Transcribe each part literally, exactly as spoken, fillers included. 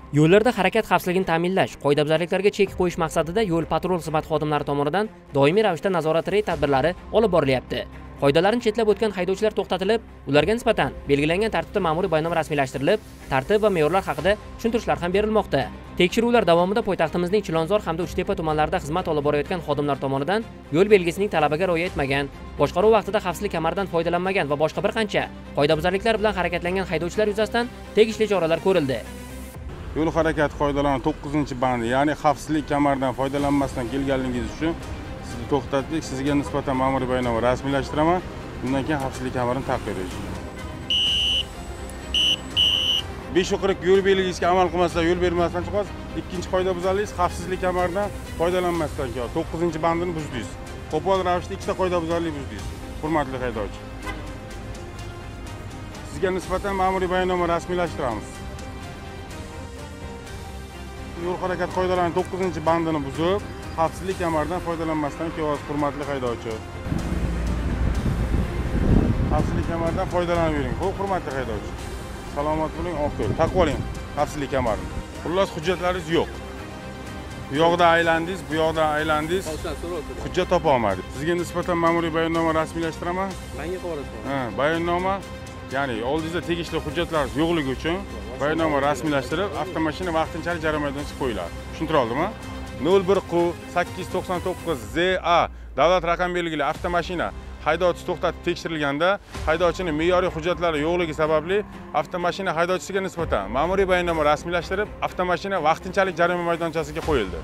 Yo'llarda harakat xavfsizligini ta'minlash, qoidabuzarliklarga chek qo'yish maqsadida yo'l-patrul xizmat xodimlari tomonidan doimiy ravishda nazorat reyd tadbirlari olib borilyapti. Qoidalarni chetlab o'tgan haydovchilar to'xtatilib, ularga nisbatan belgilangan tartibda ma'muriy bayonnoma rasmiylashtirilib, tartib va me'yorlar haqida tushuntirishlar ham berilmoqda. Tekshiruvlar davomida poytaxtimizning Chilonzor hamda Uchtepa tumanlarida xizmat olib borayotgan xodimlar tomonidan yo'l belgisining talabiga rioya etmagan, boshqaruv vaqtida xavfsizlik kamaridan foydalanmagan va boshqa bir qancha qoidabuzarliklar bilan harakatlangan haydovchilar yuzasidan tegishli choralar ko'rildi. Yo'l harakati qoidalarining to'qqizinchi bandi, ya'ni xavfsizlik kamaridan foydalanmasdan kelganligingiz uchun sizni to'xtatdik, sizga nisbatan ma'muriy bayonnoma rasmiylashtiraman. Bundan keyin xavfsizlik kamarini taqib besh qirq yo'l belgisiga amal qilmasdan, yo'l bermasdan chiqasiz. Ikkinchi qoidabuzarlik xavfsizlik kamaridan foydalanmasdan keyin to'qqizinchi bandini buzdingiz. Qo'pol ravishda ikkita qoidabuzarlik buzdingiz. Hurmatli haydovchi. Sizga nisbatan ma'muriy bayonnoma rasmiylashtiramiz. Yo'l harakati qoidalarining to'qqizinchi bandini buzib, xavfsizlik kamaridan foydalanmasdan keyin hurmatli haydovchi. Xavfsizlik kamaridan foydalanib yuring. Xo'p, hurmatli haydovchi. Salomat bo'ling, oqil. Taqib oling xavfsizlik kamarini. Xullas hujjatlaringiz yo'q. Bu yoqda aylandingiz, bu yoqda aylandingiz. Hujjat topa olmadingiz. Sizga nisbatan ma'muriy bayonnoma rasmiylashtiraman. Menga qo'yasiz. Ha, bayonnoma, ya'ni oldingizda tegishli hujjatlaringiz yo'qligi uchun bayonnoma rasmiylashtirib, avtomashina vaqtinchalik jarimadan chiqib qo'yiladi. Tushuntira oldimmi? nol bir Q sakkiz yuz to'qson to'qqiz Z A davlat raqam belgili avtomashina haydovchi to'xtatib tekshirilganda haydovchining me'yoriy hujjatlari yo'qligi sababli avtomashina haydovchisiga nisbatan ma'muriy bayonnoma rasmiylashtirib, avtomashina vaqtinchalik jarima maydonchasiga qo'yildi.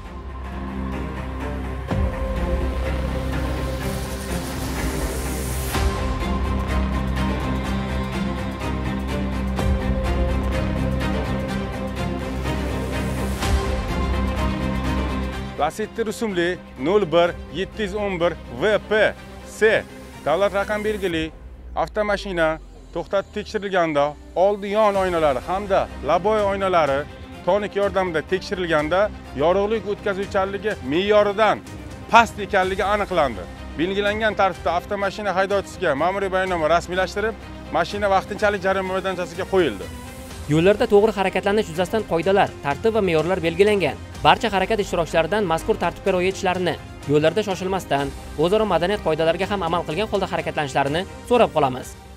Lasetti rusumli nol bir yetti yuz o'n bir V P S davlat raqam belgili avtomashina to'xtatib tekshirilganda oldi yon oynalari hamda laboy oynalari tonik yordamida tekshirilganda yorug'lik o'tkazuvchanligi me'yoridan past ekanligi aniqlandi. Belgilangan tartibda avtomashina haydovchisiga ma'muriy bayonnoma rasmiylashtirib, mashina vaqtinchalik jarima maydonchasiga qo'yildi. Yo'llarda to'g'ri harakatlanish yuzasidan qoidalar, tartib va me'yorlar belgilangan. Barcha harakat ishtirokchilaridan mazkur tartibga rioya etishlarini, yo'llarda shoshilmasdan, o'zaro madaniyat qoidalariga ham amal qilgan holda harakatlanishlarini so'rab qolamiz.